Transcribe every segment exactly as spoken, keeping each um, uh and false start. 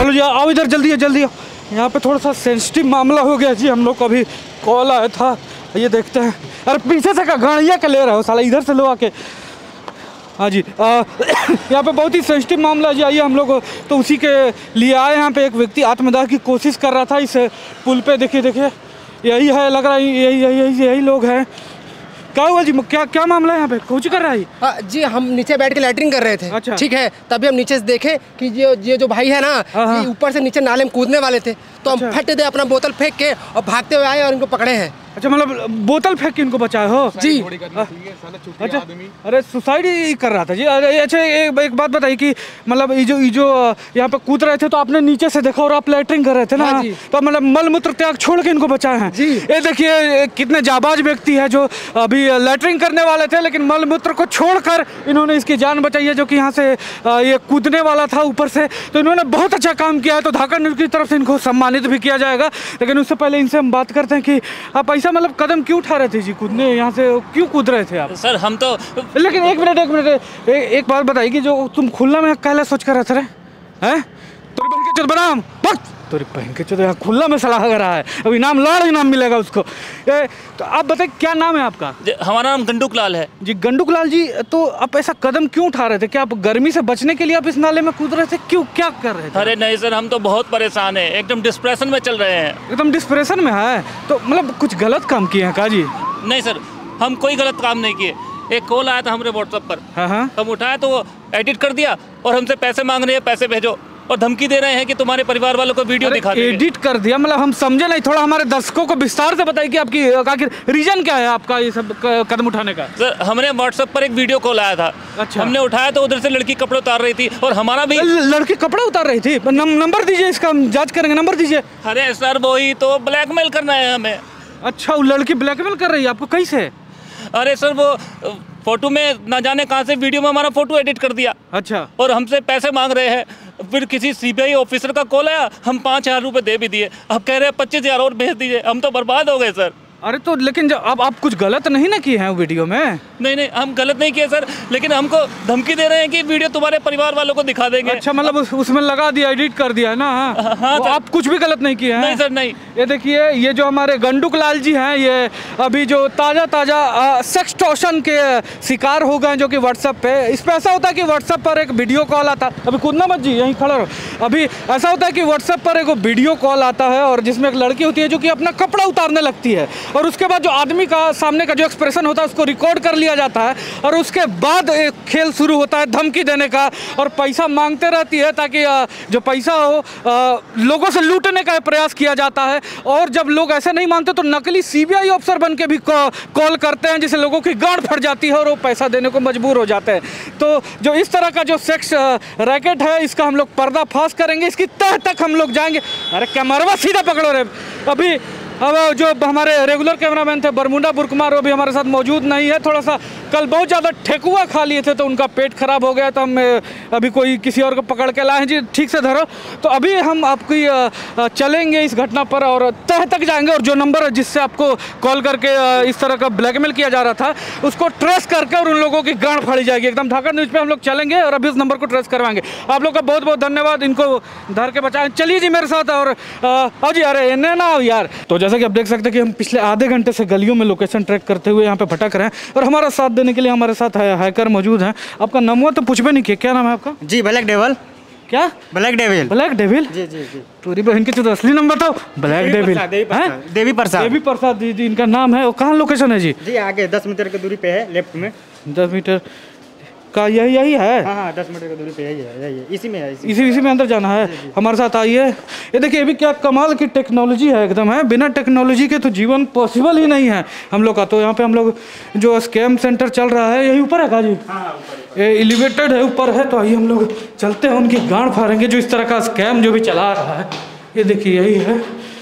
चलो जी आओ इधर, जल्दी जल्दी आओ। यहाँ पे थोड़ा सा सेंसिटिव मामला हो गया जी, हम लोग को अभी कॉल आया था, ये देखते हैं। अरे पीछे से का गाड़िया के ले रहे हो साला, इधर से लो आके। हाँ जी, यहाँ पे बहुत ही सेंसिटिव मामला जी, आइए हम लोग तो उसी के लिए आए। यहाँ पे एक व्यक्ति आत्मदाह की कोशिश कर रहा था इस पुल पे, देखिए देखिए यही है, लग रहा है यही यही यही यही लोग हैं। क्या हुआ जी, क्या क्या मामला है यहाँ पे, कुछ कर रहा है? आ, जी हम नीचे बैठ के लैटरिंग कर रहे थे। अच्छा। ठीक है, तभी हम नीचे से देखे कि ये ये जो भाई है ना, ये ऊपर से नीचे नाले में कूदने वाले थे, तो हम फट दे अपना बोतल फेंक के और भागते हुए आए और इनको पकड़े हैं। अच्छा, मतलब बोतल फेंक के इनको बचाए हो जी? अच्छा, अरे सुसाइड ही कर रहा था जी। अरे अच्छा, एक, एक बात बताइए कि मतलब ये जो ये जो यहाँ पे कूद रहे थे तो आपने नीचे से देखा और आप लैटरिंग कर रहे थे ना? हाँ जी। तो मतलब मल मूत्र त्याग छोड़ के इनको बचाए हैं जी। ये देखिए कितने जाबाज व्यक्ति है जो अभी लैटरिंग करने वाले थे, लेकिन मल मूत्र को छोड़कर इन्होंने इसकी जान बचाई है, जो कि यहाँ से ये कूदने वाला था ऊपर से। तो इन्होंने बहुत अच्छा काम किया है, तो धाका न्यूज़ की तरफ से इनको सम्मानित भी किया जाएगा। लेकिन उससे पहले इनसे हम बात करते हैं कि आप ऐसा मतलब कदम क्यों उठा रहे थे जी, कूदने यहाँ से क्यों कूद रहे थे आप? सर हम तो, लेकिन एक मिनट एक मिनट ए, एक बात बताइए कि जो तुम खुला में कहला सोच कर रहे थे हैं, तोरी बहन के चोद बनाम वक्त तोरी बहन के चोद यहाँ खुला में सलाह कर रहा है, अब इनाम लाड़ इनाम मिलेगा उसको। ए, तो आप बताइए क्या नाम है आपका? हमारा नाम गंडूक लाल है जी। गंडूक लाल जी, तो आप ऐसा कदम क्यों उठा रहे थे? क्या आप गर्मी से बचने के लिए आप इस नाले में कूद रहे थे, क्यों, क्या कर रहे थे? अरे नहीं सर, हम तो बहुत परेशान हैं, एकदम डिस्प्रेशन में चल रहे हैं। एकदम डिस्प्रेशन में है? तो मतलब कुछ गलत काम किए हैं का जी? नहीं सर, हम कोई गलत काम नहीं किए। एक कॉल आया था हमारे व्हाट्सएप पर, हाँ हाँ, हम उठाया तो वो एडिट कर दिया और हमसे पैसे मांग रहे हैं, पैसे भेजो, और धमकी दे रहे हैं कि तुम्हारे परिवार वालों को वीडियो दिखा देंगे। एडिट कर दिया मतलब हम समझे नहीं, थोड़ा हमारे दर्शकों को विस्तार से बताइए कि आपकी आखिर रीजन क्या है आपका ये सब कदम उठाने का? सर हमने व्हाट्सएप पर एक वीडियो कॉल आया था। अच्छा। हमने उठाया तो उधर से लड़की कपड़े उतार रही थी और हमारा भी। लड़की कपड़े उतार रही थी? नंबर दीजिए, इसका हम जाँच करेंगे, नंबर दीजिए। अरे सर वही तो ब्लैकमेल करना है हमें। अच्छा, वो लड़की ब्लैकमेल कर रही है आपको, कैसे? अरे सर वो फोटो में ना जाने कहां से वीडियो में हमारा फोटो एडिट कर दिया। अच्छा। और हमसे पैसे मांग रहे हैं। फिर किसी सीबीआई ऑफिसर का कॉल आया, हम पाँच हजार रुपये दे भी दिए, अब कह रहे हैं पच्चीस हजार और भेज दीजिए। हम तो बर्बाद हो गए सर। अरे तो लेकिन अब आप कुछ गलत नहीं ना किए हैं वीडियो में? नहीं नहीं, हम गलत नहीं किए सर, लेकिन हमको धमकी दे रहे हैं कि वीडियो तुम्हारे परिवार वालों को दिखा देंगे। अच्छा, मतलब उस, उसमें लगा दिया, एडिट कर दिया है ना? हाँ, हाँ तो आप कुछ भी गलत नहीं किए हैं? नहीं सर नहीं। ये देखिए, ये जो हमारे गंडूक लाल जी हैं, ये अभी जो ताज़ा ताज़ा सेक्स टॉर्शन के शिकार हो गए, जो कि व्हाट्सएप पे, इस पर ऐसा होता है कि व्हाट्सएप पर एक वीडियो कॉल आता है, अभी कूदना मत जी, यहीं खड़ा रहो। अभी ऐसा होता है कि व्हाट्सएप पर एक वीडियो कॉल आता है और जिसमें एक लड़की होती है जो कि अपना कपड़ा उतारने लगती है, और उसके बाद जो आदमी का सामने का जो एक्सप्रेशन होता है उसको रिकॉर्ड कर लिया जाता है, और उसके बाद एक खेल शुरू होता है धमकी देने का, और पैसा मांगते रहती है ताकि जो पैसा हो लोगों से लूटने का प्रयास किया जाता है। और जब लोग ऐसे नहीं मानते तो नकली सीबीआई अफसर बन के भी कॉल करते हैं, जिससे लोगों की गांड फट जाती है और वो पैसा देने को मजबूर हो जाते हैं। तो जो इस तरह का जो सेक्स रैकेट है, इसका हम लोग पर्दाफाश करेंगे, इसकी तह तक हम लोग जाएंगे। अरे कैमरा सीधा पकड़ो रे। अभी अब जो हमारे रेगुलर कैमरामैन थे बरमुंडा बुरकुमार, वो भी हमारे साथ मौजूद नहीं है। थोड़ा सा कल बहुत ज़्यादा ठेकुआ खा लिए थे तो उनका पेट खराब हो गया, तो हम अभी कोई किसी और को पकड़ के लाए हैं जी। ठीक से धरो। तो अभी हम आपकी चलेंगे इस घटना पर और तह तक जाएंगे, और जो नंबर जिससे आपको कॉल करके इस तरह का ब्लैकमेल किया जा रहा था उसको ट्रेस करके और उन लोगों की गांड फाड़ी जाएगी। एकदम ढाका न्यूज़ पे हम लोग चलेंगे और अभी उस नंबर को ट्रेस करवाएंगे। आप लोग का बहुत बहुत धन्यवाद, इनको धर के बचाएं। चलिए जी मेरे साथ। और आओ जी, अरे इन्हें ना आओ यार। तो जैसा कि आप देख सकते हैं कि हम पिछले आधे घंटे से गलियों में लोकेशन ट्रैक करते हुए यहाँ पे भटक रहे हैं, और हमारा साथ देने के लिए हमारे साथ हैकर मौजूद हैं। आपका नाम हुआ तो पूछ भी नहीं किया, क्या नाम है आपका? जी ब्लैक डेविल। क्या? Black devil. Black devil? जी जी जी। तोरी बहन के तो असली नाम बताओ। ब्लैक डेविल है? देवी प्रसाद। देवी प्रसाद दीदी इनका नाम है। और कहाँ लोकेशन है जी? जी आगे दस मीटर की दूरी पे है, लेफ्ट में। दस मीटर का यही यही है? हाँ हाँ, दस मीटर की दूरी पे यही है, यही है, इसी में है, इसी इसी इसी में अंदर जाना है। हमारे साथ आइए। ये देखिए, अभी क्या कमाल की टेक्नोलॉजी है एकदम है। बिना टेक्नोलॉजी के तो जीवन पॉसिबल ही नहीं है हम लोग का। तो यहाँ पे हम लोग जो स्कैम सेंटर चल रहा है, यही ऊपर है का जी? हाँ, ये एलिवेटेड है, ऊपर है। तो आइए हम लोग चलते हैं, उनकी गांड फाड़ेंगे जो इस तरह का स्कैम जो भी चला रहा है। ये देखिए यही है,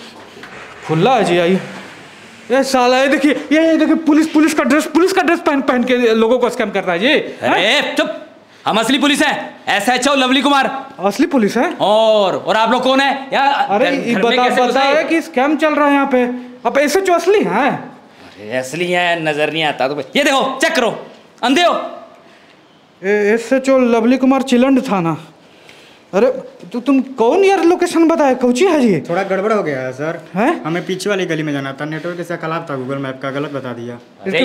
खुला है जी। आइए। ये साला, ये देखिए, ये देखिए पुलिस पुलिस का ड्रेस पुलिस का ड्रेस पहन पहन के लोगों को स्कैम कर रहा है जी। अरे चुप, हम असली पुलिस है, S H O Lovely Kumar. असली पुलिस है? और और आप लोग कौन है यार? अरे ये बता बता है कि स्कैम चल रहा है यहाँ पे। अब एस एच ओ असली है? अरे असली है, नजर नहीं आता तो ये देखो, चेक करो, अंधे हो? S H O Lovely Kumar चिलंड थाना। अरे तो तुम कौन यार लोकेशन बताए कौची है जी? थोड़ा गड़बड़ हो गया है सर। हैं? हमें पीछे वाली गली में जाना था, नेटवर्क ऐसा खराब था, गूगल मैप का गलत बता दिया।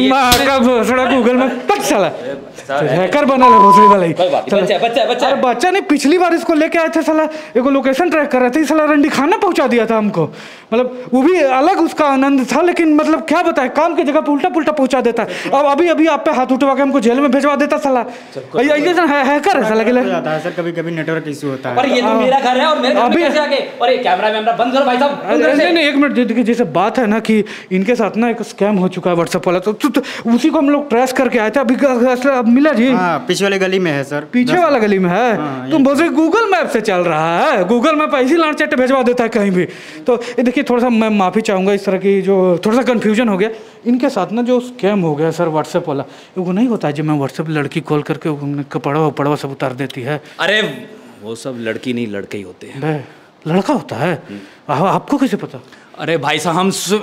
थोड़ा गूगल में पट चला हैकर बना ला भोसड़ी वाला ही। बच्चा बच्चा बच्चा अरे बच्चा नहीं, पिछली बार इसको लेके आए थे साला, एगो लोकेशन ट्रैक कर रहे थे, साला रंडी खाना पहुंचा दिया था हमको। मतलब वो भी अलग उसका आनंद था, लेकिन मतलब क्या बताए काम की जगह पे उल्टा पुल्टा पहुंचा देता है। अब अभी अभी आप पे हाथ उठवा के हमको जेल में भेजवा देता साला। हैकर है साला के लिए। सर कभी कभी नेटवर्क इशू होता है। और ये तो मेरा घर है और मेरे घर में कैसे आ गए? और ये कैमरा वैमरा बंद करो भाई साहब। नहीं नहीं एक मिनट, देखिए जैसे बात है ना कि इनके साथ ना एक स्कैम हो चुका है व्हाट्सएप वाला, तो, तो, तो उसी को हम लोग ट्रेस करके आए थे। अभी अब मिला जी? हाँ, पीछे वाले गली में है सर। पीछे वाला गली में है? हाँ, तुम बोल गूगल मैप से चल रहा है, गूगल मैप ऐसी लाड़ चट्टे भेजवा देता है कहीं भी। तो ये देखिए थोड़ा सा मैं माफ़ी चाहूँगा इस तरह की जो थोड़ा सा कन्फ्यूजन हो गया इनके साथ ना, जो स्कैम हो गया सर व्हाट्सएप वाला। वो नहीं होता है जब मैं व्हाट्सएप लड़की कॉल करके कपड़ा वपड़वा सब उतार देती है। अरे वो सब लड़की नहीं लड़के ही होते हैं। लड़का होता है? आ, आपको कैसे पता? अरे भाई साहब हम स्व...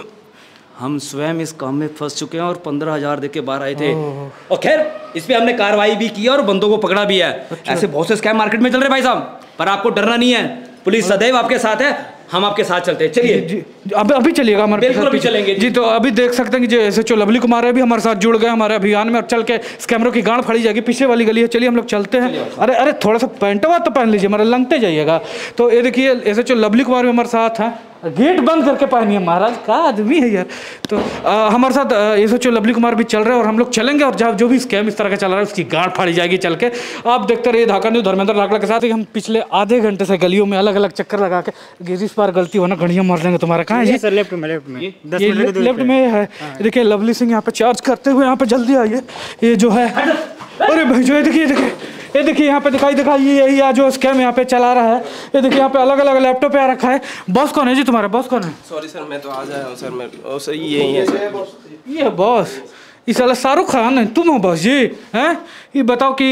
हम स्वयं इस काम में फंस चुके हैं और पंद्रह हजार दे के बाहर आए थे। और खैर इस पे हमने कार्रवाई भी की और बंदों को पकड़ा भी है। अच्छा। ऐसे बहुत से स्कैम मार्केट में चल रहे भाई साहब, पर आपको डरना नहीं है, पुलिस सदैव आपके साथ है, हम आपके साथ चलते हैं। चलिए अभी अभी चलिएगा हमारे बिल्कुल अभी चलेंगे जी। तो अभी देख सकते हैं कि जो S H O Lovely Kumar है भी हमारे साथ जुड़ गए हमारे अभियान में, और चल के स्कैमरों की गांड फाड़ी जाएगी। पीछे वाली गली है, चलिए हम लोग चलते हैं। अरे अरे थोड़ा सा पैंटवा तो पहन लीजिए, हमारे लंगते जाइएगा। तो ये देखिए S H O Lovely Kumar भी हमारे साथ हैं, गेट बंद करके पहनिए, महाराज का आदमी है यार। तो आ, हमारे साथ S H O Lovely Kumar भी चल रहे हैं और हम लोग चलेंगे, और जब जो भी स्कैम इस तरह का चल रहा है उसकी गांड फाड़ी जाएगी चल के। आप देखते रहिए ढाका न्यूज़ धर्मेंद्र लाकड़ा के साथ। हम पिछले आधे घंटे से गलियों में अलग अलग चक्कर लगा के, इस बार गलती होना घड़ियाँ मार देंगे तुम्हारा। कहाँ है सर? लेफ्ट में, लेफ्ट में, दस ये ले, लेफ्ट में है। देखिए लवली सिंह यहाँ पे चार्ज करते हुए, यहाँ पे जल्दी आइए। ये जो है अरे भाई जो है देखिए देखिए ये देखिए यहाँ पे दिखाई दिखाई ये यही जो स्कैम यहाँ पे चला रहा है। ये देखिए यहाँ पे अलग अलग लैपटॉप पे आ रखा है। बॉस कौन है जी तुम्हारा? बॉस कौन है? सॉरी सर मैं तो आ जाया हूँ सर। मैं ओ सर यही है सर। ये है बॉस? इस वाला शाहरुख खान है, तुम हो बॉस जी? हैं ये बताओ कि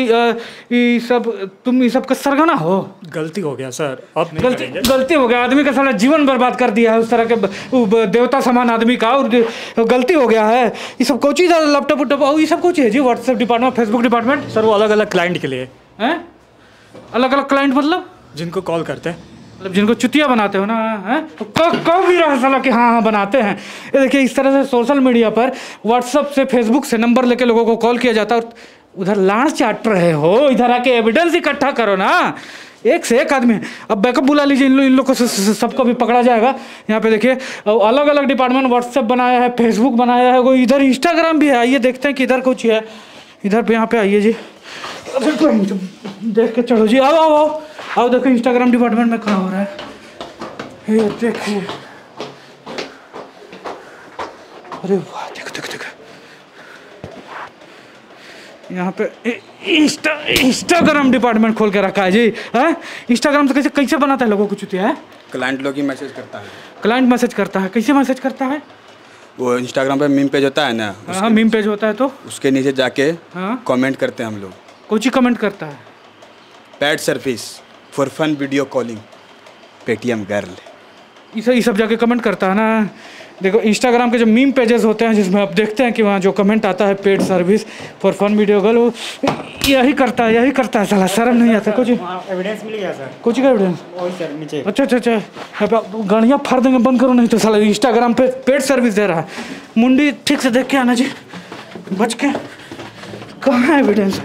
ये सब तुम ये सब का सरगना हो? गलती हो गया सर, अब गलती गलती हो गया, आदमी का साला जीवन बर्बाद कर दिया है उस तरह के देवता समान आदमी का, और गलती हो गया है। ये सब कोई चीज़ लैपटॉप वैपटॉप ये सब कुछ है जी? WhatsApp department, Facebook department? Sir वो अलग अलग क्लाइंट के लिए हैं? अलग अलग क्लाइंट मतलब? जिनको कॉल करते हैं, मतलब जिनको चुतिया बनाते हो ना, हैं? तो कब भी रहा साला कि हाँ हाँ बनाते हैं। ये देखिए इस तरह से सोशल मीडिया पर व्हाट्सएप से फेसबुक से नंबर लेके लोगों को कॉल किया जाता है, और उधर लाड़ चाट रहे हो, इधर आके एविडेंस इकट्ठा करो ना। एक से एक आदमी। अब बैकअप बुला लीजिए, इन लोग इन लोग को सबको भी पकड़ा जाएगा। यहाँ पे देखिए अलग अलग डिपार्टमेंट, व्हाट्सएप बनाया है, फेसबुक बनाया है, कोई इधर इंस्टाग्राम भी है। आइए देखते हैं कि इधर कुछ है। इधर पे यहाँ पे आइए जी, देख के चढ़ो जी। आओ आओ आओ आओ देखो इंस्टाग्राम डिपार्टमेंट में कहाँ हो रहा है। ये देखिए, अरे वाह देखो देखो देखो यहाँ पे इंस्टा इंस्टाग्राम डिपार्टमेंट खोल के रखा है जी। हैं इंस्टाग्राम से कैसे कैसे बनाता है लोगों को चुतिया है? क्लाइंट लोग ही मैसेज करता है। क्लाइंट मैसेज करता है? कैसे मैसेज करता है? वो इंस्टाग्राम पे मीम पेज होता है ना, हाँ मीम पेज होता है, तो उसके नीचे जाके हाँ कमेंट करते हैं हम लोग। कुछ ही कमेंट करता है? Paid service for fun video calling Paytm girl, ये सब जाके कमेंट करता है ना। देखो इंस्टाग्राम के जो मीम पेजेस होते हैं जिसमें आप देखते हैं कि वहाँ जो कमेंट आता है paid service for fun video girl, वो यही करता है यही करता है साला, शर्म नहीं आता कुछ? एविडेंस मिल गया सर। कुछ का एविडेंस? वही सर नीचे। अच्छा अच्छा अच्छा, यहाँ पे गाड़ियाँ फाड़ देंगे, बंद करो नहीं तो साला इंस्टाग्राम पे पेड सर्विस दे रहा है। मुंडी ठीक से देख के आना जी, बच के। कहाँ है एविडेंस?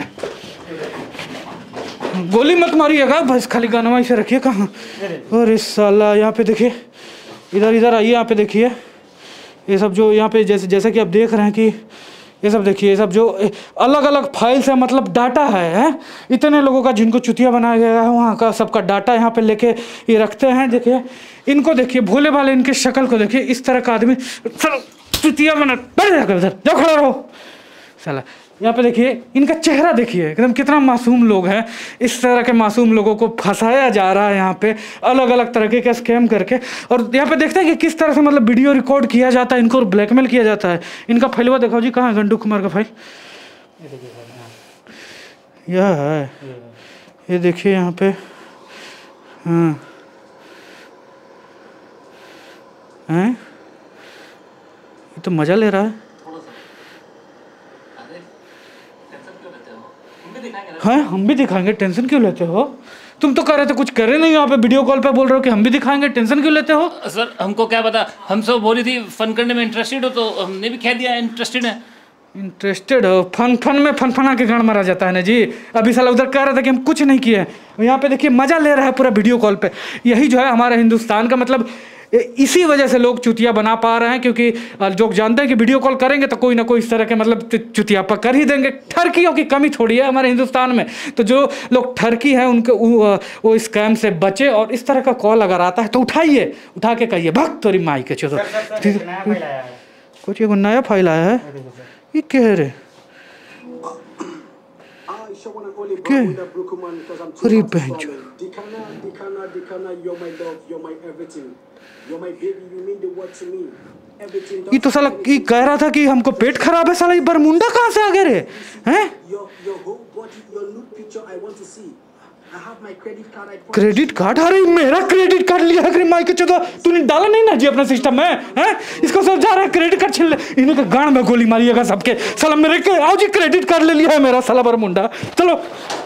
गोली मत मारिएगा बस, खाली गाना इसे रखिए। कहाँ? अरे साला यहाँ पे देखिए, इधर इधर आइए, यहाँ पे देखिए ये सब जो यहाँ पे जैसे जैसे कि आप देख रहे हैं कि ये सब देखिए, ये सब जो अलग अलग फाइल्स है, मतलब डाटा है, है? इतने लोगों का जिनको चुतिया बनाया गया है वहाँ का सबका डाटा यहाँ पे लेके ये रखते हैं। देखिए इनको देखिए, भोले भाले इनके शक्ल को देखिए, इस तरह का आदमी चुतिया बना, बैठ जाकर उधर जाओ, खड़ा रहो साला। यहाँ पे देखिए इनका चेहरा देखिए, एकदम कितना मासूम लोग हैं। इस तरह के मासूम लोगों को फंसाया जा रहा है यहाँ पे अलग अलग तरह के स्कैम करके। और यहाँ पे देखते हैं कि किस तरह से मतलब वीडियो रिकॉर्ड किया जाता है, इनको ब्लैकमेल किया जाता है। इनका फाइलवा दिखाओ जी, कहाँ है गंडू कुमार का फाइल? यह है, ये देखिए यहाँ पे। हाँ हैं, ये तो मज़ा ले रहा है। हाँ हम भी दिखाएंगे, टेंशन क्यों लेते हो? तुम तो कह रहे थे कुछ करे नहीं, यहाँ पे वीडियो कॉल पे बोल रहे हो कि हम भी दिखाएंगे, टेंशन क्यों लेते हो? सर हमको क्या पता, हम सब बोली थी फन करने में इंटरेस्टेड हो तो हमने भी कह दिया इंटरेस्टेड है। इंटरेस्टेड हो? फन फन में फन फना के गाड़ मारा जाता है ना जी। अभी साला उधर कह रहा था कि हम कुछ नहीं किए, यहाँ पे देखिए मजा ले रहा है पूरा वीडियो कॉल पे। यही जो है हमारे हिंदुस्तान का मतलब, इसी वजह से लोग चुतिया बना पा रहे हैं, क्योंकि लोग जानते हैं कि वीडियो कॉल करेंगे तो कोई ना कोई इस तरह के मतलब चुतिया पर कर ही देंगे। ठरकियों की कमी थोड़ी है हमारे हिंदुस्तान में, तो जो लोग ठरकी हैं उनके वो, वो स्कैम से बचे। और इस तरह का कॉल अगर आता है तो उठाइए, उठा के कहिए भक्त तोरी माई के चो। कुछ एक नया फाइल आया है, ये क्या रे? अरे बहन, ये तो साला ये कह रहा था कि हमको पेट खराब है, साला ये बरमुंडा कहाँ से आ गए रे? हैं? Credit card? अरे मेरा क्रेडिट कार्ड लिया है माई के चौदह, तूने डाला नहीं ना जी अपना सिस्टम में? हैं? इसको सब जा रहा है क्रेडिट कार्ड छीन ले, इन्हें तो गांड में गोली मारिएगा सबके। साला मेरे के आओ जी क्रेडिट कार्ड ले लिया है मेरा साला बरमुंडा। चलो